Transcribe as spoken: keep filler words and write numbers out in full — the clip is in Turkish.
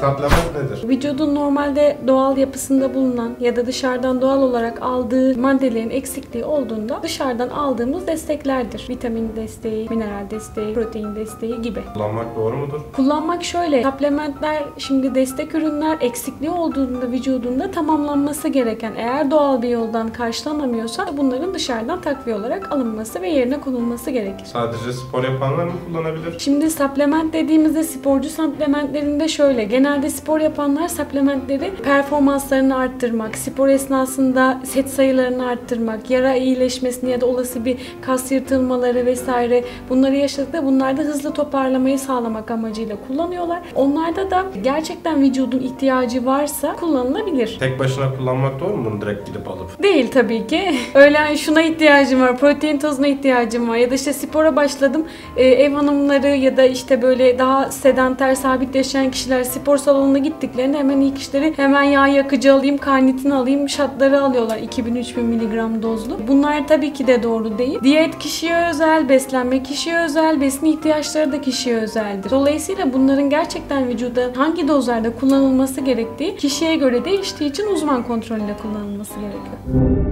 Supplement nedir? Vücudun normalde doğal yapısında bulunan ya da dışarıdan doğal olarak aldığı maddelerin eksikliği olduğunda dışarıdan aldığımız desteklerdir. Vitamin desteği, mineral desteği, protein desteği gibi. Kullanmak doğru mudur? Kullanmak şöyle, supplementler şimdi destek ürünler eksikliği olduğunda vücudunda tamamlanması gereken, eğer doğal bir yoldan karşılanamıyorsa bunların dışarıdan takviye olarak alınması ve yerine konulması gerekir. Sadece spor yapanlar mı kullanabilir? Şimdi supplement dediğimizde sporcu supplementlerinde şöyle, genelde spor yapanlar supplementleri performanslarını arttırmak, spor esnasında set sayılarını arttırmak, yara iyileşmesini ya da olası bir kas yırtılmaları vesaire bunları yaşadıkta bunlarda hızlı toparlamayı sağlamak amacıyla kullanıyorlar. Onlarda da gerçekten vücudun ihtiyacı varsa kullanılabilir. Tek başına kullanmak doğru mu bunu direkt gidip alıp? Değil tabii ki. Öyle şuna ihtiyacım var, protein tozuna ihtiyacım var ya da işte spora başladım. Ee, ev hanımları ya da işte böyle daha sedanter, sabit yaşayan kişiler spor salonuna gittiklerinde hemen ilk işleri hemen yağ yakıcı alayım, karnitini alayım, şatları alıyorlar iki bin üç bin miligram dozlu. Bunlar tabii ki de doğru değil. Diyet kişiye özel, beslenme kişiye özel, besin ihtiyaçları da kişiye özeldir. Dolayısıyla bunların gerçekten vücuda hangi dozlarda kullanılması gerektiği kişiye göre değiştiği için uzman kontrolüyle kullanılması gerekiyor.